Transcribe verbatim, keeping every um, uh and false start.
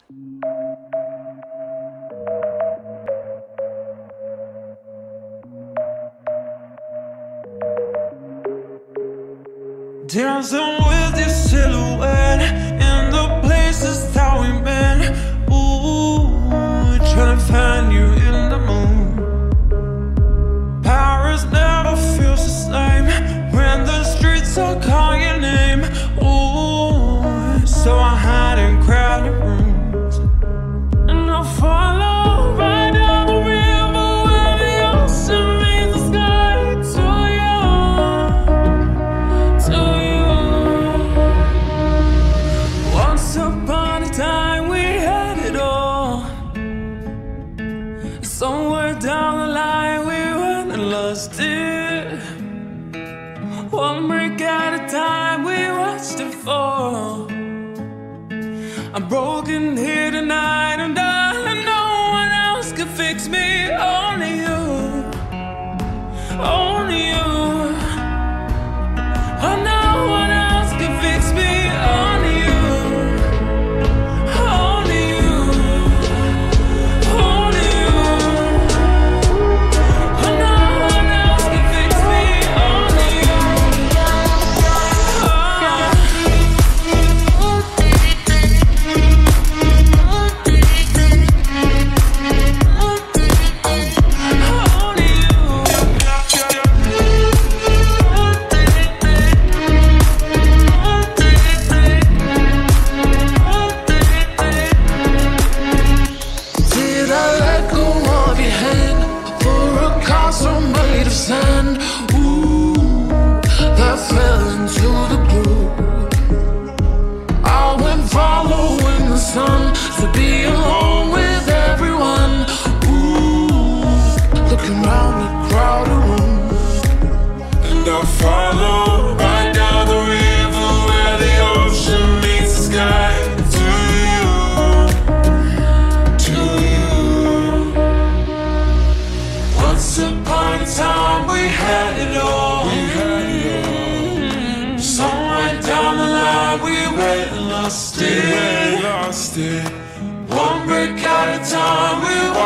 Dancing with your silhouette in the places that we've been. Ooh, trying to find you in the moon. Paris never feels the same when the streets all call your name. Ooh, so I hide in crowded rooms and I follow right down the river where the ocean meets the sky. To you, to you. Once upon a time we had it all. Somewhere down the line we went and lost it. One break at a time we watched it fall. I'm broken here tonight and darling, no one else could fix me. Only you, only you. Oh, no one else can fix me. Only you, only you, only you. Oh, no one else can fix me. Only you. Oh. Did I let go of your hand for a castle made of sand? Ooh, that fell into the blue. I went following the sun to be alone with everyone. Ooh, looking round the crowded room, and I follow right down the river where the ocean meets the sky. To you, to you. Once upon a time we had it all. We had it all. Somewhere down the line we went and lost it. We went and lost it. One break at a time we